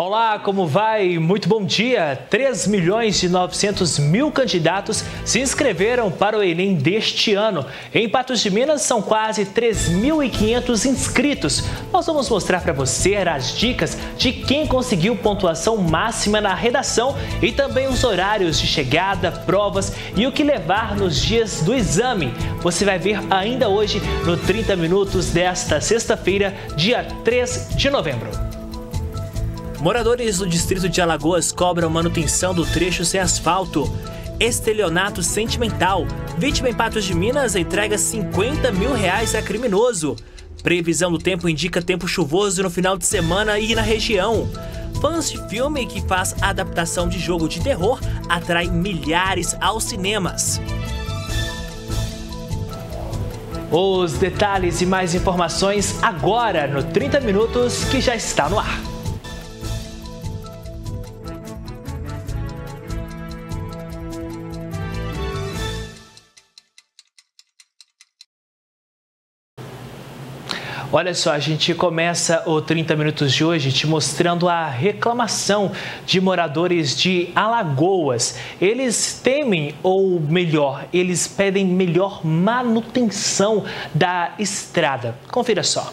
Olá, como vai? Muito bom dia! 3.900.000 candidatos se inscreveram para o Enem deste ano. Em Patos de Minas, são quase 3.500 inscritos. Nós vamos mostrar para você as dicas de quem conseguiu pontuação máxima na redação e também os horários de chegada, provas e o que levar nos dias do exame. Você vai ver ainda hoje no 30 Minutos desta sexta-feira, dia 3 de novembro. Moradores do distrito de Alagoas cobram manutenção do trecho sem asfalto. Estelionato sentimental. Vítima em Patos de Minas entrega R$50 mil a criminoso. Previsão do tempo indica tempo chuvoso no final de semana e na região. Fãs de filme que faz adaptação de jogo de terror atraem milhares aos cinemas. Os detalhes e mais informações agora no 30 Minutos que já está no ar. Olha só, a gente começa o 30 Minutos de hoje te mostrando a reclamação de moradores de Alagoas. Eles temem, ou melhor, eles pedem melhor manutenção da estrada. Confira só.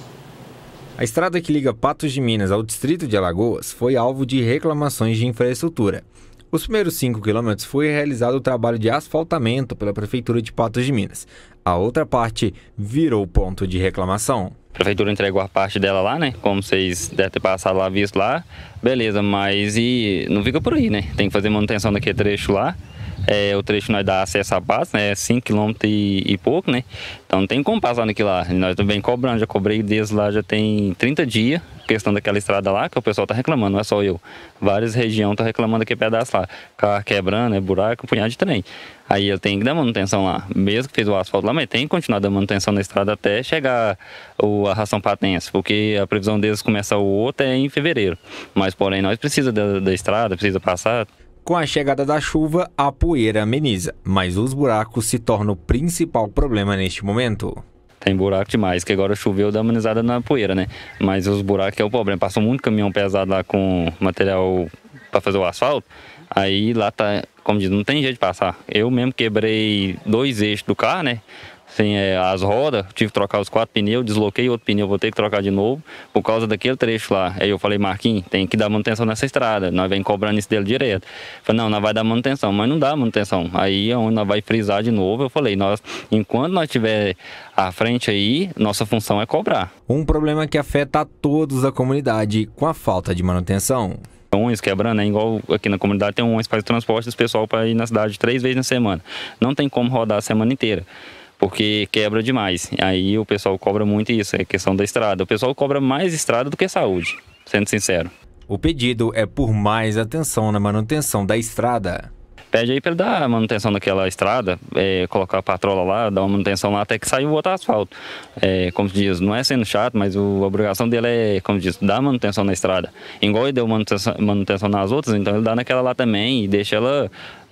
A estrada que liga Patos de Minas ao distrito de Alagoas foi alvo de reclamações de infraestrutura. Os primeiros 5 quilômetros foi realizado o trabalho de asfaltamento pela Prefeitura de Patos de Minas. A outra parte virou ponto de reclamação. A prefeitura entregou a parte dela lá, né? Como vocês devem ter passado lá, visto lá. Beleza, mas e não fica por aí, né? Tem que fazer manutenção daquele trecho lá. O trecho nós dá acesso a Patos, né? 5 km e pouco, né? Então não tem como passar naquilo lá. Nós também cobrando, já cobrei desde lá, já tem 30 dias. Questão daquela estrada lá, que o pessoal tá reclamando, não é só eu. Várias regiões estão reclamando aquele pedaço lá. Carro quebrando, buraco, um punhado de trem. Aí ele tem que dar manutenção lá. Mesmo que fez o asfalto lá, mas tem que continuar dando manutenção na estrada até chegar a ração patense, porque a previsão deles começar o outro é em fevereiro. Mas, porém, nós precisamos da estrada, precisa passar. Com a chegada da chuva, a poeira ameniza, mas os buracos se tornam o principal problema neste momento. Tem buraco demais, que agora choveu, dá uma amenizada na poeira, né? Mas os buracos é o problema. Passou muito caminhão pesado lá com material para fazer o asfalto. Aí lá tá, como diz, não tem jeito de passar. Eu mesmo quebrei 2 eixos do carro, né? Assim, as rodas, tive que trocar os 4 pneus, desloquei outro pneu, vou ter que trocar de novo por causa daquele trecho lá. Aí eu falei, Marquinhos, tem que dar manutenção nessa estrada, nós vem cobrando isso dele direto. Falei, não, nós vai dar manutenção, mas não dá manutenção. Aí é onde nós vai frisar de novo, eu falei, enquanto nós estiver à frente aí, nossa função é cobrar. Um problema que afeta a todos da comunidade com a falta de manutenção. Ônibus quebrando, né? Igual aqui na comunidade tem um ônibus para transporte dos pessoal para ir na cidade 3 vezes na semana. Não tem como rodar a semana inteira, porque quebra demais. Aí o pessoal cobra muito isso, é questão da estrada. O pessoal cobra mais estrada do que saúde, sendo sincero. O pedido é por mais atenção na manutenção da estrada. Pede aí para ele dar manutenção naquela estrada, colocar a patrola lá, dar uma manutenção lá até que saia o outro asfalto. Como diz, não é sendo chato, mas a obrigação dele é, como diz, dar manutenção na estrada. Igual ele deu manutenção nas outras, então ele dá naquela lá também e deixa ela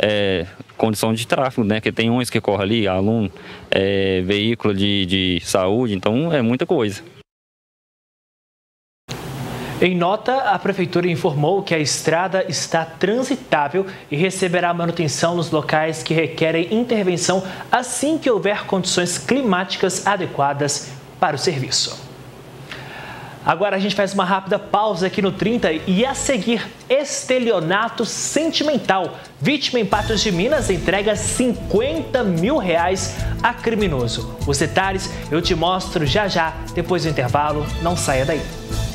condição de tráfego, né? Porque tem uns que correm ali, aluno, veículo de saúde, então é muita coisa. Em nota, a Prefeitura informou que a estrada está transitável e receberá manutenção nos locais que requerem intervenção assim que houver condições climáticas adequadas para o serviço. Agora a gente faz uma rápida pausa aqui no 30 e a seguir, estelionato sentimental. Vítima em Patos de Minas entrega R$50 mil a criminoso. Os detalhes eu te mostro já já, depois do intervalo, não saia daí.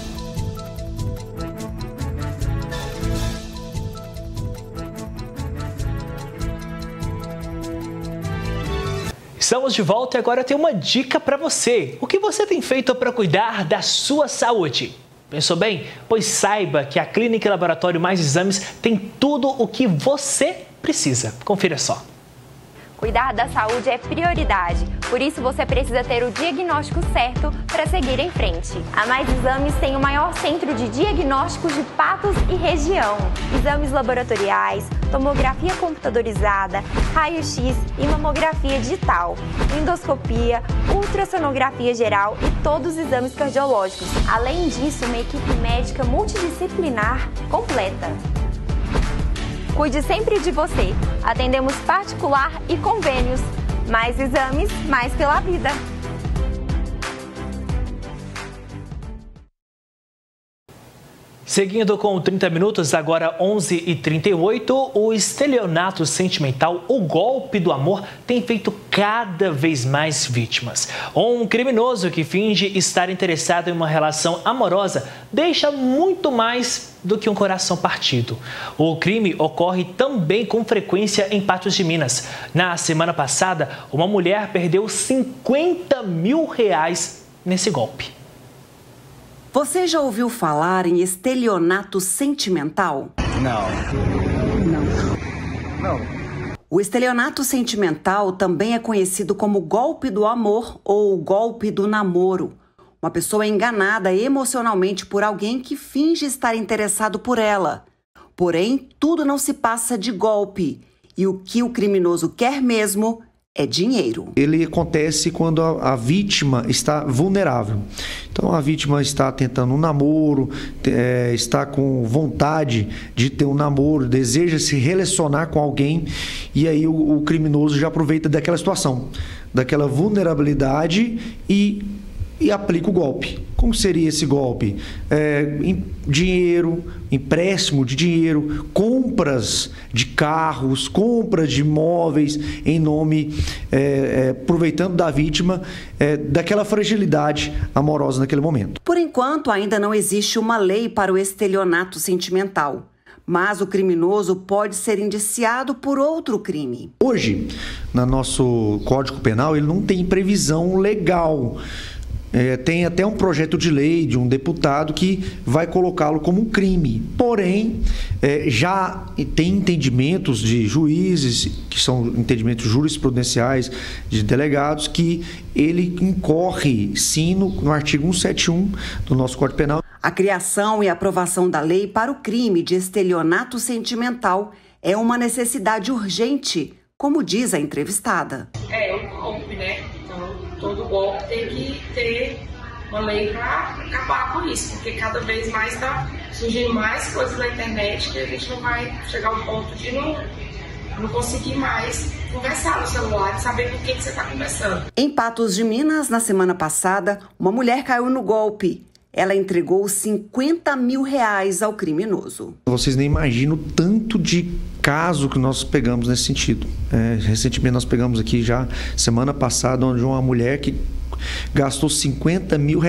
Estamos de volta e agora eu tenho uma dica para você. O que você tem feito para cuidar da sua saúde? Pensou bem? Pois saiba que a Clínica e Laboratório Mais Exames tem tudo o que você precisa. Confira só. Cuidar da saúde é prioridade. Por isso, você precisa ter o diagnóstico certo para seguir em frente. A Mais Exames tem o maior centro de diagnósticos de Patos e região. Exames laboratoriais, tomografia computadorizada, raio-x e mamografia digital, endoscopia, ultrassonografia geral e todos os exames cardiológicos. Além disso, uma equipe médica multidisciplinar completa. Cuide sempre de você. Atendemos particular e convênios. Mais exames, mais pela vida. Seguindo com 30 minutos, agora 11h38, o estelionato sentimental, o golpe do amor, tem feito cada vez mais vítimas. Um criminoso que finge estar interessado em uma relação amorosa deixa muito mais do que um coração partido. O crime ocorre também com frequência em Patos de Minas. Na semana passada, uma mulher perdeu R$50 mil nesse golpe. Você já ouviu falar em estelionato sentimental? Não. O estelionato sentimental também é conhecido como golpe do amor ou golpe do namoro. Uma pessoa é enganada emocionalmente por alguém que finge estar interessado por ela. Porém, tudo não se passa de golpe. E o que o criminoso quer mesmo é dinheiro. Ele acontece quando a vítima está vulnerável. Então, a vítima está tentando um namoro, está com vontade de ter um namoro, deseja se relacionar com alguém, e aí o criminoso já aproveita daquela situação, daquela vulnerabilidade e aplica o golpe. Como seria esse golpe? Dinheiro, empréstimo de dinheiro, compras de carros, compras de imóveis em nome, aproveitando da vítima, daquela fragilidade amorosa naquele momento. Por enquanto, ainda não existe uma lei para o estelionato sentimental. Mas o criminoso pode ser indiciado por outro crime. Hoje, no nosso Código Penal, ele não tem previsão legal. Tem até um projeto de lei de um deputado que vai colocá-lo como um crime. Porém, já tem entendimentos de juízes, que são entendimentos jurisprudenciais de delegados, que ele incorre, sim, no artigo 171 do nosso Código Penal. A criação e aprovação da lei para o crime de estelionato sentimental é uma necessidade urgente, como diz a entrevistada. Um golpe, né? Todo golpe tem que ter uma lei para acabar com isso, porque cada vez mais está surgindo mais coisas na internet que a gente não vai chegar ao ponto de não conseguir mais conversar no celular e saber com quem que você está conversando. Em Patos de Minas, na semana passada, uma mulher caiu no golpe. Ela entregou R$50 mil ao criminoso. Vocês nem imaginam o tanto de caso que nós pegamos nesse sentido. Recentemente nós pegamos aqui já, semana passada, onde uma mulher que gastou R$50 mil,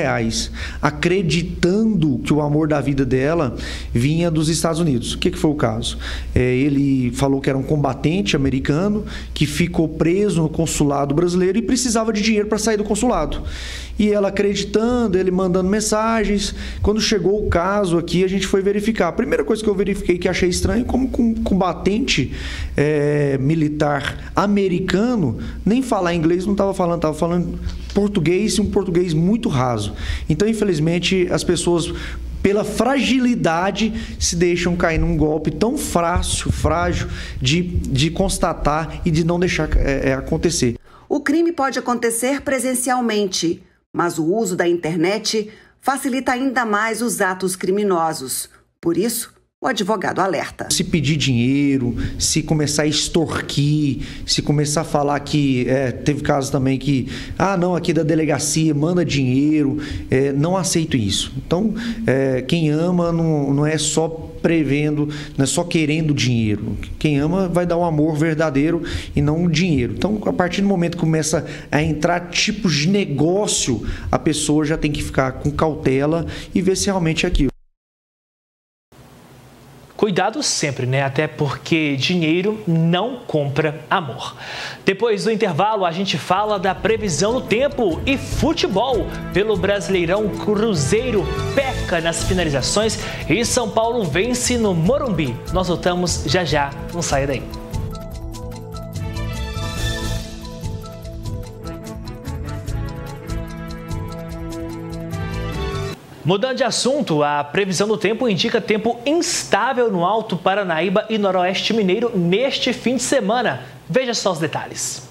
acreditando que o amor da vida dela vinha dos Estados Unidos. O que foi o caso? Ele falou que era um combatente americano que ficou preso no consulado brasileiro e precisava de dinheiro para sair do consulado. E ela acreditando, ele mandando mensagens. Quando chegou o caso aqui, a gente foi verificar. A primeira coisa que eu verifiquei que achei estranho, como um combatente militar americano, nem falar inglês não estava falando português, e um português muito raso. Então, infelizmente, as pessoas, pela fragilidade, se deixam cair num golpe tão frágil de constatar e de não deixar acontecer. O crime pode acontecer presencialmente, mas o uso da internet facilita ainda mais os atos criminosos. Por isso, o advogado alerta. Se pedir dinheiro, se começar a extorquir, se começar a falar que... teve casos também que... não, aqui da delegacia, manda dinheiro. Não aceito isso. Então, quem ama não é só prevendo, não é só querendo dinheiro. Quem ama vai dar um amor verdadeiro e não dinheiro. Então, a partir do momento que começa a entrar tipos de negócio, a pessoa já tem que ficar com cautela e ver se realmente é aquilo. Cuidado sempre, né? Até porque dinheiro não compra amor. Depois do intervalo, a gente fala da previsão do tempo e futebol. Pelo Brasileirão, Cruzeiro peca nas finalizações e São Paulo vence no Morumbi. Nós voltamos já, não saia daí. Mudando de assunto, a previsão do tempo indica tempo instável no Alto Paranaíba e Noroeste Mineiro neste fim de semana. Veja só os detalhes.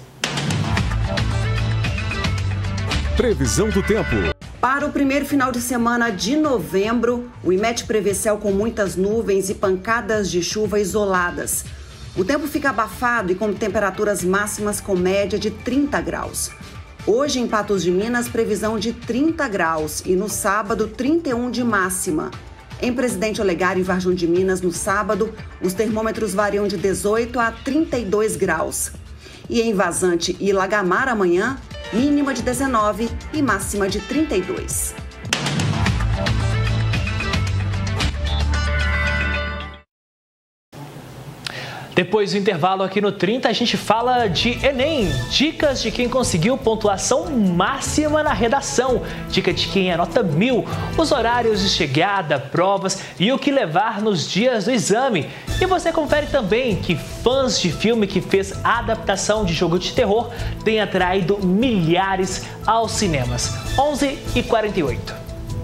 Previsão do tempo. Para o primeiro final de semana de novembro, o IMET prevê céu com muitas nuvens e pancadas de chuva isoladas. O tempo fica abafado e com temperaturas máximas com média de 30 graus. Hoje, em Patos de Minas, previsão de 30 graus e no sábado, 31 de máxima. Em Presidente Olegário e Varjão de Minas, no sábado, os termômetros variam de 18 a 32 graus. E em Vazante e Lagamar, amanhã, mínima de 19 e máxima de 32. Depois do intervalo aqui no 30, a gente fala de Enem. Dicas de quem conseguiu pontuação máxima na redação. Dica de quem é nota 1000. Os horários de chegada, provas e o que levar nos dias do exame. E você confere também que fãs de filme que fez a adaptação de jogo de terror têm atraído milhares aos cinemas. 11h48.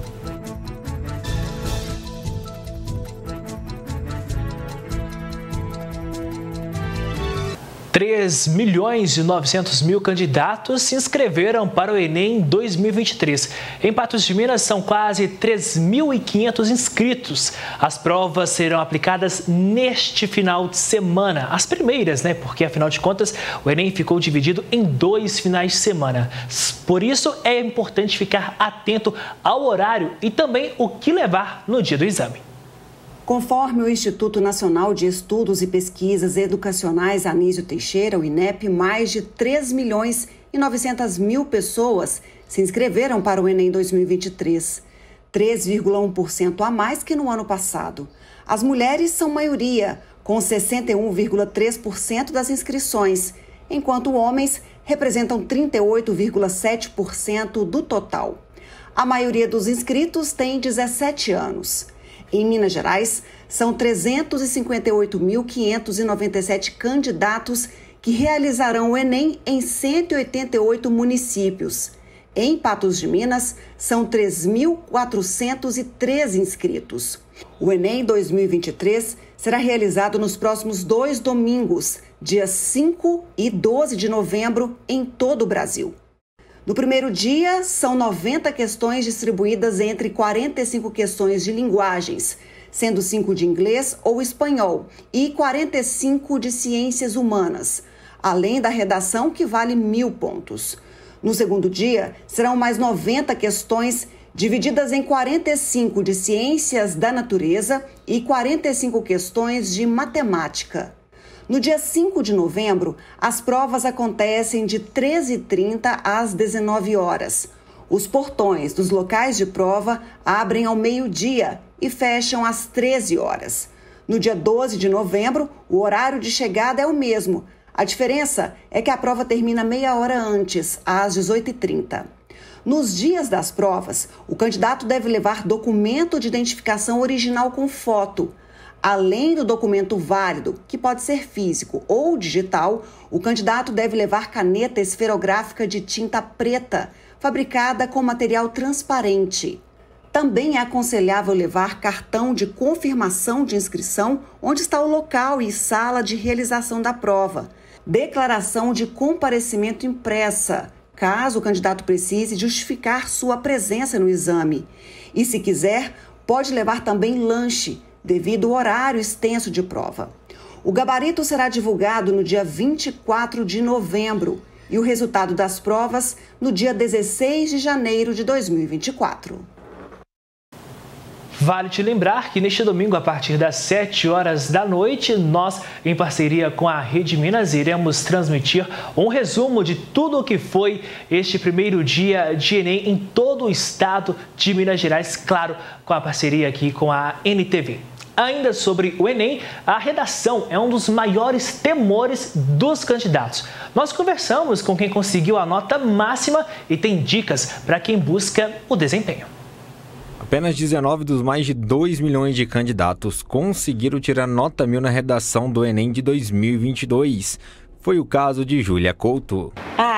3.900.000 candidatos se inscreveram para o Enem 2023. Em Patos de Minas, são quase 3.500 inscritos. As provas serão aplicadas neste final de semana. As primeiras, porque afinal de contas, o Enem ficou dividido em 2 finais de semana. Por isso, é importante ficar atento ao horário e também o que levar no dia do exame. Conforme o Instituto Nacional de Estudos e Pesquisas Educacionais Anísio Teixeira, o INEP, mais de 3.900.000 pessoas se inscreveram para o Enem 2023, 3,1% a mais que no ano passado. As mulheres são maioria, com 61,3% das inscrições, enquanto homens representam 38,7% do total. A maioria dos inscritos tem 17 anos. Em Minas Gerais, são 358.597 candidatos que realizarão o Enem em 188 municípios. Em Patos de Minas, são 3.413 inscritos. O Enem 2023 será realizado nos próximos 2 domingos, dias 5 e 12 de novembro, em todo o Brasil. No primeiro dia, são 90 questões distribuídas entre 45 questões de linguagens, sendo 5 de inglês ou espanhol e 45 de ciências humanas, além da redação, que vale 1.000 pontos. No segundo dia, serão mais 90 questões divididas em 45 de ciências da natureza e 45 questões de matemática. No dia 5 de novembro, as provas acontecem de 13h30 às 19 horas. Os portões dos locais de prova abrem ao meio-dia e fecham às 13 horas. No dia 12 de novembro, o horário de chegada é o mesmo. A diferença é que a prova termina meia hora antes, às 18h30. Nos dias das provas, o candidato deve levar documento de identificação original com foto. Além do documento válido, que pode ser físico ou digital, o candidato deve levar caneta esferográfica de tinta preta, fabricada com material transparente. Também é aconselhável levar cartão de confirmação de inscrição, onde está o local e sala de realização da prova. Declaração de comparecimento impressa, caso o candidato precise justificar sua presença no exame. E, se quiser, pode levar também lanche, devido ao horário extenso de prova. O gabarito será divulgado no dia 24 de novembro e o resultado das provas no dia 16 de janeiro de 2024. Vale te lembrar que neste domingo, a partir das 7 horas da noite, nós, em parceria com a Rede Minas, iremos transmitir um resumo de tudo o que foi este primeiro dia de Enem em todo o estado de Minas Gerais, claro, com a parceria aqui com a NTV. Ainda sobre o Enem, a redação é um dos maiores temores dos candidatos. Nós conversamos com quem conseguiu a nota máxima e tem dicas para quem busca o desempenho. Apenas 19 dos mais de 2 milhões de candidatos conseguiram tirar nota 1000 na redação do Enem de 2022. Foi o caso de Júlia Couto.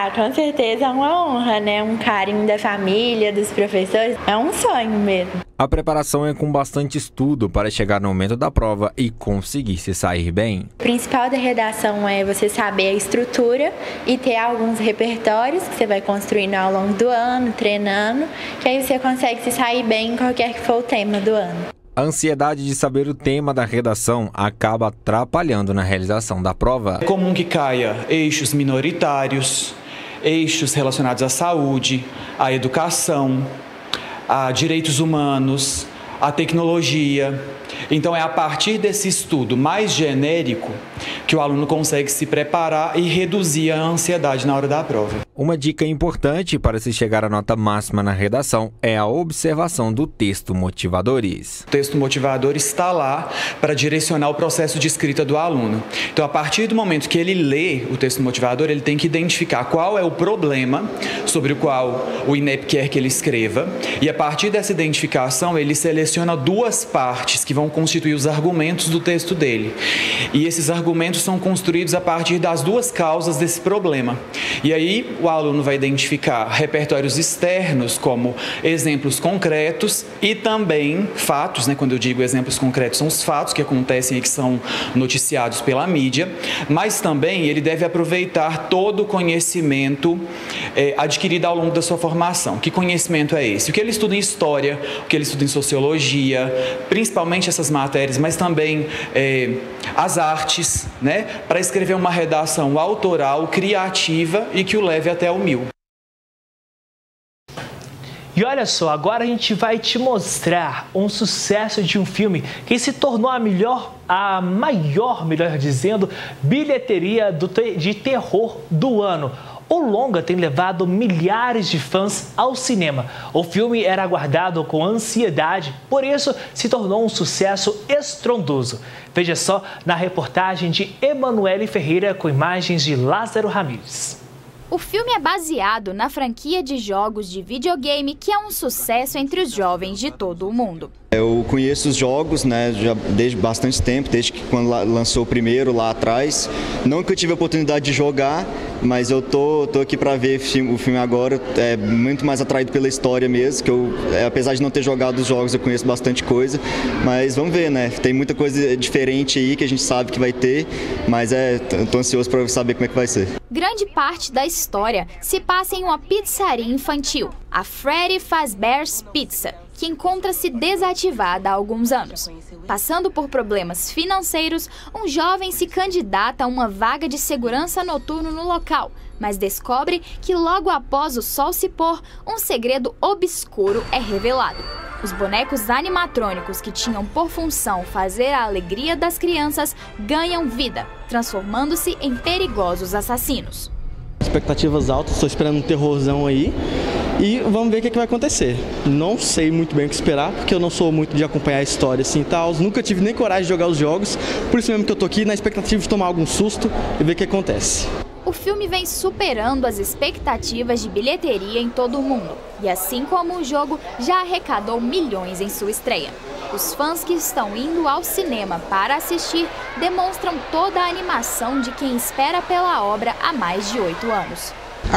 Ah, com certeza é uma honra, né? Um carinho da família, dos professores. É um sonho mesmo. A preparação é com bastante estudo para chegar no momento da prova e conseguir se sair bem. O principal da redação é você saber a estrutura e ter alguns repertórios que você vai construindo ao longo do ano, treinando, que aí você consegue se sair bem em qualquer que for o tema do ano. A ansiedade de saber o tema da redação acaba atrapalhando na realização da prova. É comum que caia eixos minoritários, eixos relacionados à saúde, à educação, a direitos humanos, a tecnologia. Então é a partir desse estudo mais genérico que o aluno consegue se preparar e reduzir a ansiedade na hora da prova. Uma dica importante para se chegar à nota máxima na redação é a observação do texto motivadores. O texto motivador está lá para direcionar o processo de escrita do aluno. Então, a partir do momento que ele lê o texto motivador, ele tem que identificar qual é o problema sobre o qual o INEP quer que ele escreva. E a partir dessa identificação, ele seleciona duas partes que vão constituir os argumentos do texto dele. E esses argumentos são construídos a partir das duas causas desse problema. E aí, o aluno vai identificar repertórios externos, como exemplos concretos e também fatos, né? Quando eu digo exemplos concretos, são os fatos que acontecem e que são noticiados pela mídia, mas também ele deve aproveitar todo o conhecimento adquirido ao longo da sua formação. Que conhecimento é esse? O que ele estuda em história, o que ele estuda em sociologia, principalmente essas matérias, mas também as artes, né? Para escrever uma redação autoral, criativa e que o leve até o 1000. E olha só, agora a gente vai te mostrar um sucesso de um filme que se tornou a maior, melhor dizendo, bilheteria de terror do ano. O longa tem levado milhares de fãs ao cinema. O filme era aguardado com ansiedade, por isso se tornou um sucesso estrondoso. Veja só na reportagem de Emanuele Ferreira com imagens de Lázaro Ramírez. O filme é baseado na franquia de jogos de videogame que é um sucesso entre os jovens de todo o mundo. Eu conheço os jogos, né, já desde bastante tempo, desde que quando lançou o primeiro lá atrás. Não que eu tive a oportunidade de jogar, mas eu tô aqui para ver o filme agora. É muito mais atraído pela história mesmo, que eu, apesar de não ter jogado os jogos, eu conheço bastante coisa. Mas vamos ver, né? Tem muita coisa diferente aí que a gente sabe que vai ter, mas tô ansioso para saber como é que vai ser. Grande parte da história se passa em uma pizzaria infantil, a Freddy Fazbear's Pizza, que encontra-se desativada há alguns anos. Passando por problemas financeiros, um jovem se candidata a uma vaga de segurança noturno no local, mas descobre que logo após o sol se pôr, um segredo obscuro é revelado. Os bonecos animatrônicos que tinham por função fazer a alegria das crianças ganham vida, transformando-se em perigosos assassinos. Expectativas altas, estou esperando um terrorzão aí e vamos ver o que vai acontecer. Não sei muito bem o que esperar, porque eu não sou muito de acompanhar a história assim e tal. Nunca tive nem coragem de jogar os jogos, por isso mesmo que eu tô aqui na expectativa de tomar algum susto e ver o que acontece. O filme vem superando as expectativas de bilheteria em todo o mundo. E assim como o jogo, já arrecadou milhões em sua estreia. Os fãs que estão indo ao cinema para assistir demonstram toda a animação de quem espera pela obra há mais de 8 anos.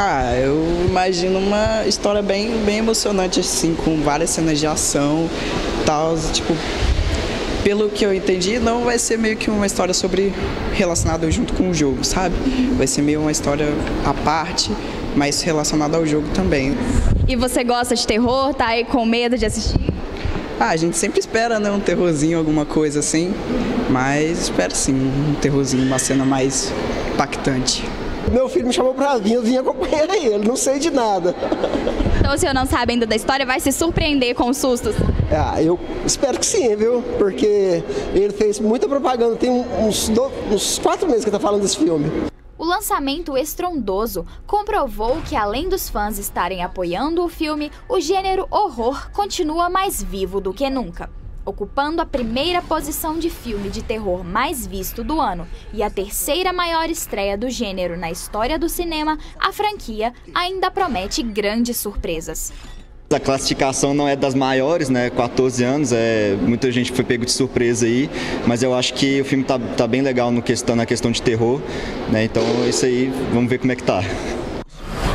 Eu imagino uma história bem emocionante, assim, com várias cenas de ação e tal, tipo... Pelo que eu entendi, não vai ser meio que uma história relacionada junto com o jogo, sabe? Vai ser meio uma história à parte, mas relacionada ao jogo também. E você gosta de terror? Tá aí com medo de assistir? A gente sempre espera, né? Um terrorzinho, alguma coisa assim. Mas espero sim, um terrorzinho, uma cena mais impactante. Meu filho me chamou pra vir, eu vim acompanhar ele, não sei de nada. Então o senhor não sabe ainda da história, vai se surpreender com os sustos? Eu espero que sim, viu? Porque ele fez muita propaganda, tem uns 4 meses que ele tá falando desse filme. O lançamento estrondoso comprovou que, além dos fãs estarem apoiando o filme, o gênero horror continua mais vivo do que nunca. Ocupando a primeira posição de filme de terror mais visto do ano e a terceira maior estreia do gênero na história do cinema, a franquia ainda promete grandes surpresas. A classificação não é das maiores, né? 14 anos, muita gente foi pego de surpresa aí, mas eu acho que o filme tá bem legal na questão de terror, né? Então isso aí, vamos ver como é que tá.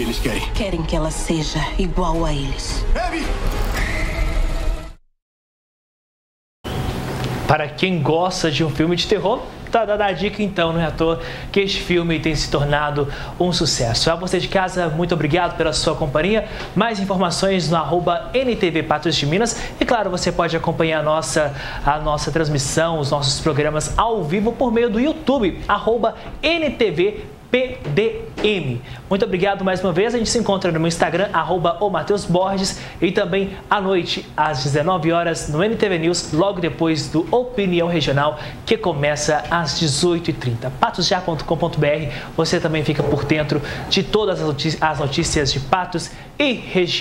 que eles querem? Querem que ela seja igual a eles. Abby! Para quem gosta de um filme de terror, tá dada a dica então, não é à toa que este filme tem se tornado um sucesso. A você de casa, muito obrigado pela sua companhia. Mais informações no @NTV Patos de Minas. E claro, você pode acompanhar a nossa transmissão, os nossos programas ao vivo por meio do YouTube, @NTVPDM. Muito obrigado mais uma vez. A gente se encontra no meu Instagram, @OMatheusBorges, e também à noite, às 19 horas, no NTV News, logo depois do Opinião Regional, que começa às 18h30. patosjá.com.br. Você também fica por dentro de todas as notícias de Patos e região.